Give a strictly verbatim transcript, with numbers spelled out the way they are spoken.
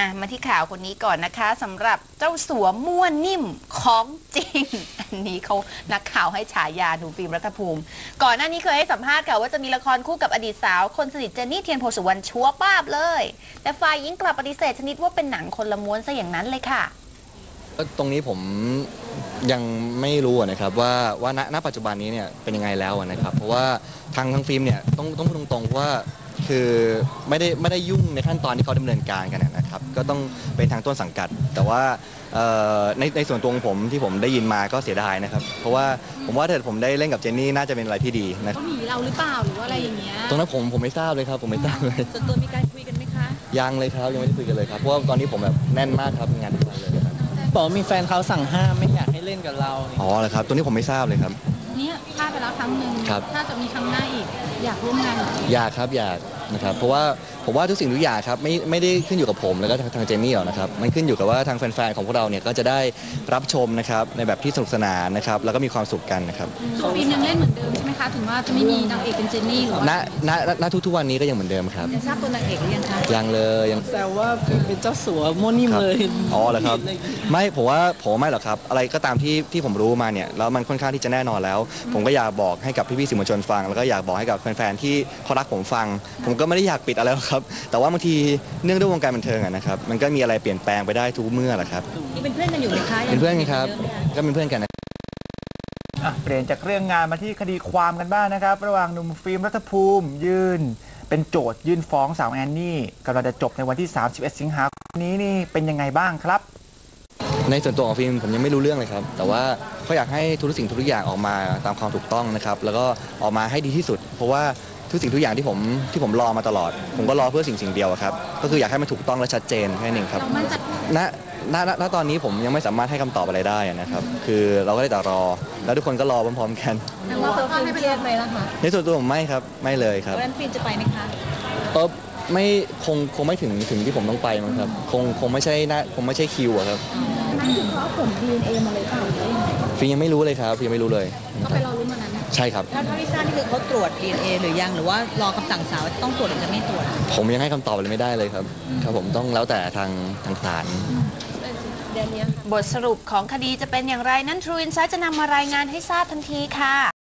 อ่ะมาที่ข่าวคนนี้ก่อนนะคะสำหรับเจ้าสัวม่วนนิ่มของจริงอันนี้เขานักข่าวให้ฉายาหนูฟิล์มรัฐภูมิก่อนหน้านี้เคยให้สัมภาษณ์ค่ะว่าจะมีละครคู่กับอดีตสาวคนสนิทเจนนี่เทียนโพสุวรรณชัวร์ป้าบเลยแต่ฝ่ายหญิงกลับปฏิเสธชนิดว่าเป็นหนังคนละม้วนซะอย่างนั้นเลยค่ะตรงนี้ผมยังไม่รู้นะครับว่าว่าณปัจจุบันนี้เนี่ยเป็นยังไงแล้วนะครับเพราะว่าทางทางฟิล์มเนี่ยต้องต้องพูดตรงๆว่าคือไม่ได้ไม่ได้ยุ่งในขั้นตอนที่เขาดำเนินการกันนะครับก็ต้องเป็นทางต้นสังกัดแต่ว่าในในส่วนตัวของผมที่ผมได้ยินมาก็เสียดายนะครับเพราะว่าผมว่าถ้าผมได้เล่นกับเจนนี่น่าจะเป็นอะไรที่ดีนะเขาหนีเราหรือเปล่าหรือว่าอะไรอย่างเงี้ยตรงนั้นผมผมไม่ทราบเลยครับผมไม่ทราบเลยส่วนตัวมีการคุยกันไหมคะยังเลยครับยังไม่ได้คุยกันเลยครับเพราะว่าตอนนี้ผมแบบแน่นมากครับงานทุกวันเลยครับบอกมีแฟนเขาสั่งห้ามไม่อยากให้เล่นกับเราอ๋อเหรอครับตัวนี้ผมไม่ทราบเลยครับเนี่ยพลาดไปแล้วครั้งหนึ่งถ้าจะมีครั้งหน้าอีกอยากร่วมงานอยากครับอยากนะครับเพราะว่าผมว่าทุกสิ่งทุกอย่างครับไม่ไม่ได้ขึ้นอยู่กับผมแล้วก็ทางเจนนี่หรอกนะครับมันขึ้นอยู่กับว่าทางแฟนๆของพวกเราเนี่ยก็จะได้รับชมนะครับในแบบที่สนุกสนานนะครับแล้วก็มีความสุขกันนะครับฟิล์มยังเล่นเหมือนเดิมใช่ไหมคะถึงว่าจะไม่มีนางเอกเป็นเจนนี่หรือว่าณณณทุกๆวันนี้ก็ยังเหมือนเดิมครับยังทราบตัวนางเอกหรือยังคะยังเลยยังแซวว่าเป็นเจ้าสัวม่วนนิ่มเลยอ๋อเหรอครับไม่ผมว่าผมไม่หรอกครับอะไรก็ตามที่ที่ผมรู้มาเนี่ยแล้วมันค่อนข้างที่จะแน่นอนแล้วผมก็อยากบอกให้กับพี่ๆสื่อมวลชนฟังแล้วก็อยากบอกให้กับแฟนๆที่เขารักผมฟังผมก็ไม่ได้อยากปิดอะไรหรอกครับแต่ว่าบางทีเนื่องด้วยวงการบันเทิงนะครับมันก็มีอะไรเปลี่ยนแปลงไปได้ทุกเมื่อแหละครับนี่เป็นเพื่อนกันอยู่ไหมคะเป็นเพื่อนกันครับก็เป็นเพื่อนกันนะเปลี่ยนจากเรื่องงานมาที่คดีความกันบ้างนะครับระหว่างหนุ่มฟิล์มรัฐภูมิยื่นเป็นโจทยื่นฟ้องสาวแอนนี่กำลังจะจบในวันที่สามสิบเอ็ดสิงหาคมนี้นี่เป็นยังไงบ้างครับในส่วนตัวของฟิล์มผมยังไม่รู้เรื่องเลยครับแต่ว่าเขาอยากให้ทุกสิ่งทุกอย่างออกมาตามความถูกต้องนะครับแล้วก็ออกมาให้ดีที่สุดเพราะว่าทุกสิ่งทุกอย่างที่ผมที่ผมรอมาตลอดผมก็รอเพื่อสิ่งสิ่งเดียวครับก็คืออยากให้มันถูกต้องและชัดเจนแค่นั้นเองครับณณณตอนนี้ผมยังไม่สามารถให้คำตอบอะไรได้นะครับคือเราก็ได้แต่รอแล้วทุกคนก็รอพร้อมๆกันแต่ว่าเขาให้ไปเรียนไหมล่ะคะในส่วนตัวผมไม่ครับไม่เลยครับแล้วฟิล์มจะไปไหมคะเออไม่คงคงไม่ถึงถึงที่ผมต้องไปมั้งครับคงคงไม่ใช่น่าคงไม่ใช่คิวอะครับนั่นคือเขาผล ดี เอ็น เอ มาเลยเปล่าฟิล์มยังไม่รู้เลยครับฟิล์มยังไม่รู้เลยก็ไปรอรุ้นวันนั้นใช่ครับถ้าที่ทราบนี่คือเขาตรวจ ดี เอ็น เอ หรือยังหรือว่ารอคำสั่งศาลต้องตรวจหรือจะไม่ตรวจผมยังให้คำตอบอะไรไม่ได้เลยครับครับผมต้องแล้วแต่ทางทางศาลบทสรุปของคดีจะเป็นอย่างไรนั้น True Insight จะนำมารายงานให้ทราบทันทีค่ะ